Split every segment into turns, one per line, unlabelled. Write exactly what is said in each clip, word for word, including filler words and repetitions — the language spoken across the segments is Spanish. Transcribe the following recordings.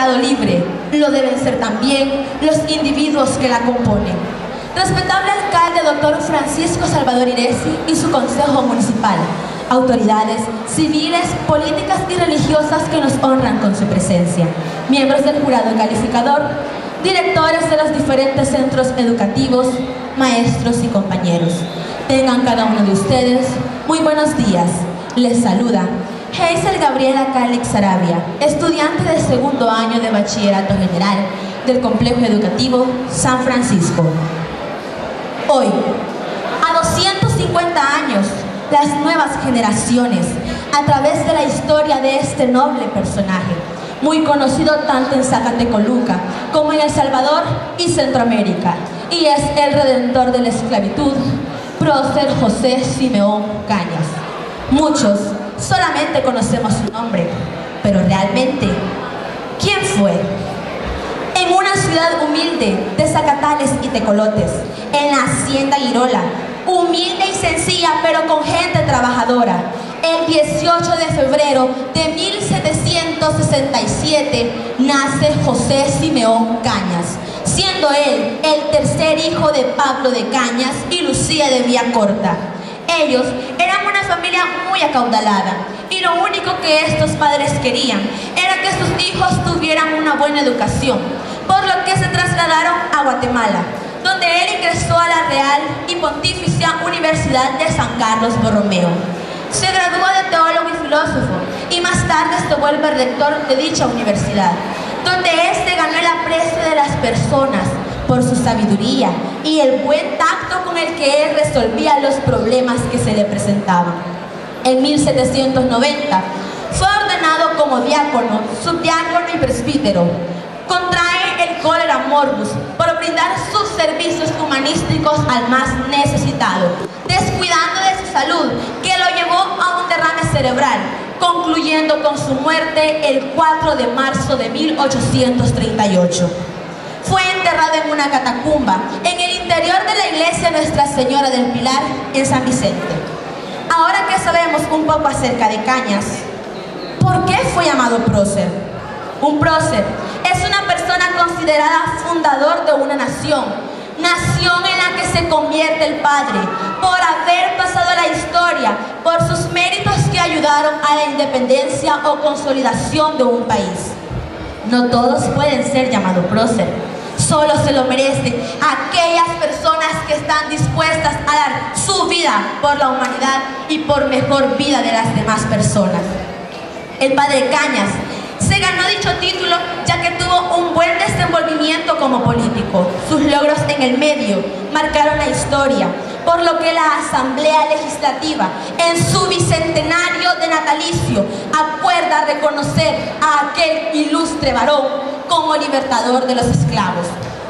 declarado libre, lo deben ser también los individuos que la componen. Respetable alcalde doctor Francisco Salvador Iresi y su consejo municipal, autoridades civiles, políticas y religiosas que nos honran con su presencia, miembros del jurado calificador, directores de los diferentes centros educativos, maestros y compañeros. Tengan cada uno de ustedes muy buenos días. Les saluda Hazel Gabriela Calix Sarabia, estudiante de segundo año de Bachillerato General del Complejo Educativo San Francisco. Hoy, a doscientos cincuenta años, las nuevas generaciones, a través de la historia de este noble personaje, muy conocido tanto en Zacatecoluca como en El Salvador y Centroamérica, y es el redentor de la esclavitud, prócer José Simeón Cañas. Muchos solamente conocemos su nombre, pero realmente, ¿quién fue? En una ciudad humilde de Zacatales y Tecolotes, en la hacienda Girola, humilde y sencilla pero con gente trabajadora, el dieciocho de febrero de mil setecientos sesenta y siete nace José Simeón Cañas, siendo él el tercer hijo de Pablo de Cañas y Lucía de Villacorta. Ellos eran una familia muy acaudalada y lo único que estos padres querían era que sus hijos tuvieran una buena educación, por lo que se trasladaron a Guatemala, donde él ingresó a la Real y Pontificia Universidad de San Carlos Borromeo. Se graduó de teólogo y filósofo y más tarde se vuelve rector de dicha universidad, donde éste ganó el aprecio de las personas por su sabiduría y el buen tacto con el que él resolvía los problemas que se le presentaban. En mil setecientos noventa fue ordenado como diácono, subdiácono y presbítero. Contrae el cólera morbus por brindar sus servicios humanísticos al más necesitado, descuidando de su salud, que lo llevó a un derrame cerebral, concluyendo con su muerte el cuatro de marzo de mil ochocientos treinta y ocho. Fue enterrado en una catacumba en el interior de la iglesia Nuestra Señora del Pilar en San Vicente. Ahora que sabemos un poco acerca de Cañas, ¿por qué fue llamado prócer? Un prócer es una persona considerada fundador de una nación, nación en la que se convierte el padre, por haber pasado la historia, por sus méritos que ayudaron a la independencia o consolidación de un país. No todos pueden ser llamados prócer, solo se lo merecen aquellas personas que están dispuestas a dar su vida por la humanidad y por mejor vida de las demás personas. El padre Cañas se ganó dicho título ya que tuvo un buen desenvolvimiento como político. Sus logros en el medio marcaron la historia, por lo que la Asamblea Legislativa, en su bicentenario de natalicio, acuerda reconocer a aquel ilustre varón como libertador de los esclavos.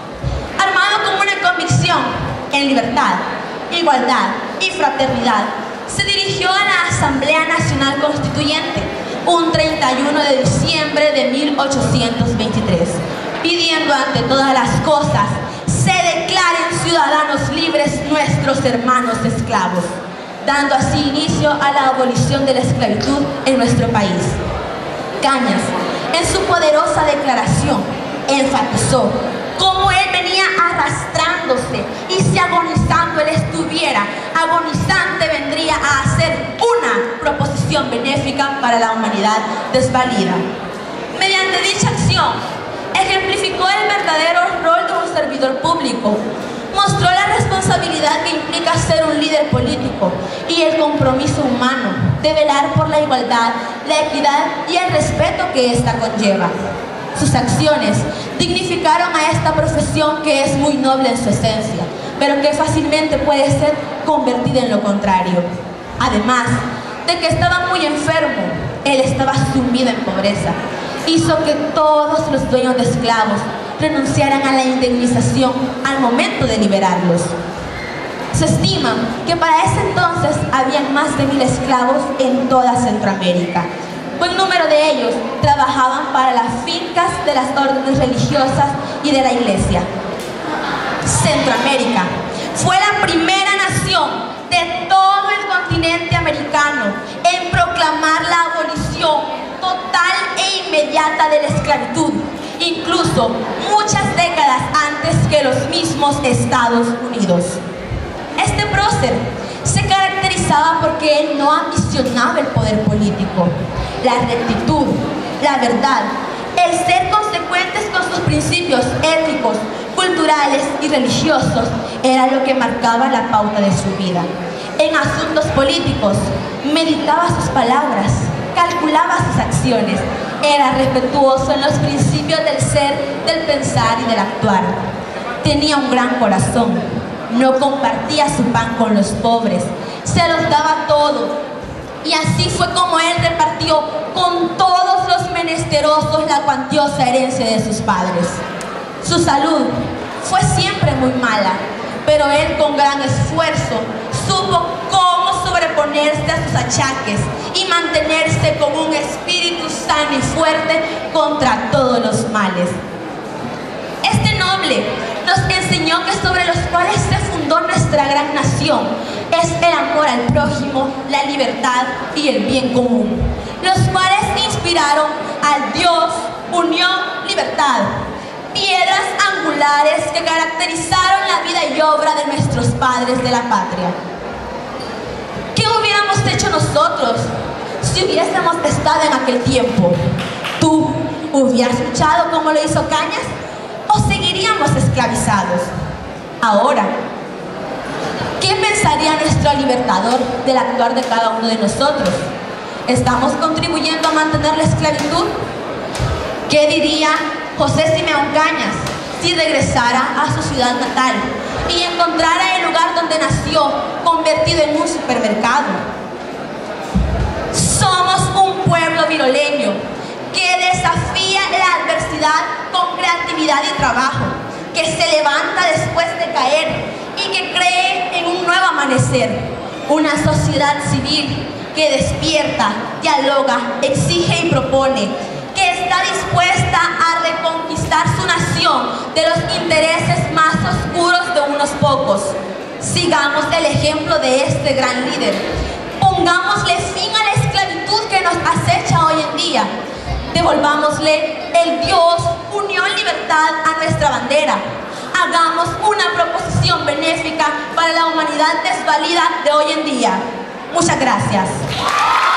Armado con una convicción en libertad, igualdad y fraternidad, se dirigió a la Asamblea Nacional Constituyente un treinta y uno de diciembre de mil ochocientos veintitrés, pidiendo ante todas las cosas se declaren ciudadanos libres nuestros hermanos esclavos, dando así inicio a la abolición de la esclavitud en nuestro país. Cañas, en su poderosa declaración, enfatizó cómo él venía arrastrándose y si agonizando él estuviera, agonizante vendría a hacer una proposición benéfica para la humanidad desvalida. Mediante dicha acción, ejemplificó el verdadero rol de un servidor público, mostró la responsabilidad que implica ser un líder político y el compromiso humano de velar por la igualdad, la equidad y el respeto que ésta conlleva. Sus acciones dignificaron a esta profesión que es muy noble en su esencia, pero que fácilmente puede ser convertida en lo contrario. Además de que estaba muy enfermo, él estaba sumido en pobreza. Hizo que todos los dueños de esclavos renunciaran a la indemnización al momento de liberarlos. Se estima que para ese entonces habían más de mil esclavos en toda Centroamérica. Buen número de ellos trabajaban para las fincas de las órdenes religiosas y de la iglesia. Centroamérica fue la primera nación de todo el continente americano en proclamar la abolición total e inmediata de la esclavitud incluso muchas décadas antes que los mismos Estados Unidos. Este prócer se caracterizaba porque él no ambicionaba el poder político, la rectitud, la verdad, el ser consecuentes con sus principios éticos, culturales y religiosos era lo que marcaba la pauta de su vida. En asuntos políticos, meditaba sus palabras, calculaba sus acciones, era respetuoso en los principios del ser, del pensar y del actuar. Tenía un gran corazón, no compartía su pan con los pobres, se los daba todo. Y así fue como él repartió con todos los menesterosos la cuantiosa herencia de sus padres. Su salud fue siempre muy mala, pero él con gran esfuerzo supo cómo sobreponerse a sus achaques y mantenerse con un espíritu sano y fuerte contra todos los males. Este noble nos enseñó que sobre los cuales se fundó nuestra gran nación es el amor al prójimo, la libertad y el bien común, los cuales inspiraron al Dios, unión, libertad, piedras angulares que caracterizaron la vida y obra de nuestros padres de la patria. ¿Qué hubiéramos hecho nosotros si hubiésemos estado en aquel tiempo? ¿Tú hubieras luchado como lo hizo Cañas? ¿O seguiríamos esclavizados? Ahora, ¿qué pensaría nuestro libertador del actuar de cada uno de nosotros? ¿Estamos contribuyendo a mantener la esclavitud? ¿Qué diría José Simeón Cañas si regresara a su ciudad natal y encontrara el lugar donde nació convertido en un supermercado? Somos un pueblo viroleño que desafía la adversidad con creatividad y trabajo, que se levanta después de caer y que cree en un nuevo amanecer. Una sociedad civil que despierta, dialoga, exige y propone, que está dispuesta a reconquistar su nación de los intereses más oscuros de unos pocos. Sigamos el ejemplo de este gran líder. Pongámosle fin a la esclavitud que nos acecha hoy en día. Devolvámosle el Dios, unión, libertad a nuestra bandera. Hagamos una proposición benéfica para la humanidad desvalida de hoy en día. Muchas gracias.